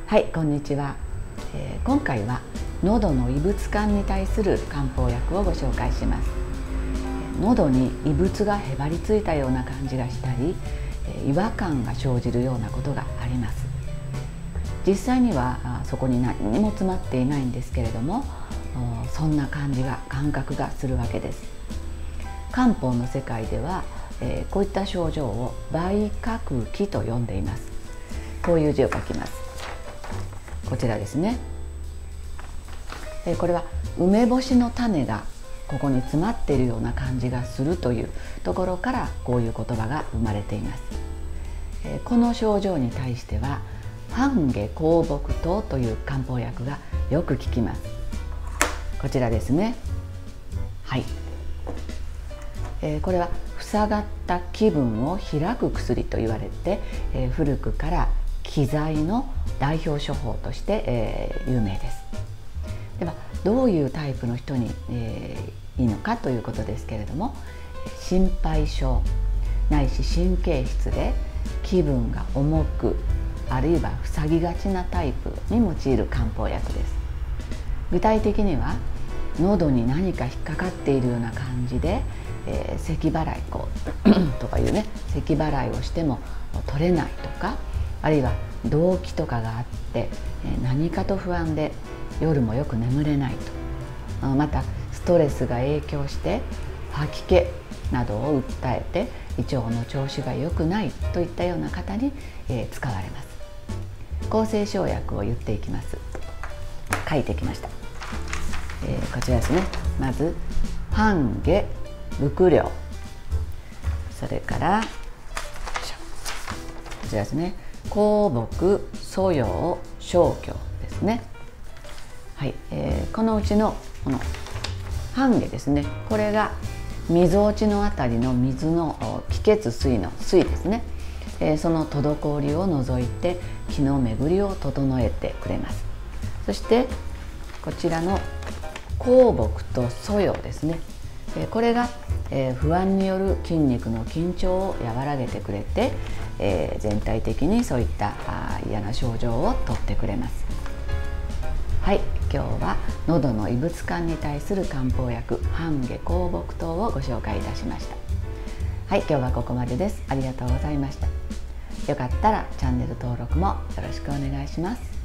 はい、こんにちは。今回は喉の異物感に対する漢方薬をご紹介します。喉に異物がへばりついたような感じがしたり、違和感が生じるようなことがあります。実際にはそこに何にも詰まっていないんですけれども、そんな感覚がするわけです。漢方の世界では、こういった症状を梅核気と呼んでいます。こういう字を書きます。こちらですね。これは梅干しの種がここに詰まっているような感じがするというところからこういう言葉が生まれています。この症状に対しては半夏香木湯という漢方薬がよく効きます。こちらですね。はい。これは塞がった気分を開く薬と言われて、古くから気剤の代表処方として、有名です。ではどういうタイプの人に、いいのかということですけれども、心配性ないし神経質で気分が重くあるいは塞ぎがちなタイプに用いる漢方薬です。具体的には喉に何か引っかかっているような感じで、咳払いとかいうね、咳払いをしても取れないとか、あるいは動悸とかがあって、何かと不安で夜もよく眠れないと、またストレスが影響して吐き気などを訴えて胃腸の調子が良くないといったような方に、使われます。抗生生薬を言っていきます。書いてきました。こちらですね。まず半夏伏量、それからこちらですね、香木蘇葉生姜ですね。はい、このうちのこの半夏ですね、これがみぞおちのあたりの水の気血水の水ですね、その滞りを除いて気の巡りを整えてくれます。そしてこちらの香木と蘇葉ですね、これが不安による筋肉の緊張を和らげてくれて、全体的にそういった嫌な症状を取ってくれます。はい、今日は喉の異物感に対する漢方薬半夏香木湯をご紹介いたしました。はい、今日はここまでです。ありがとうございました。よかったらチャンネル登録もよろしくお願いします。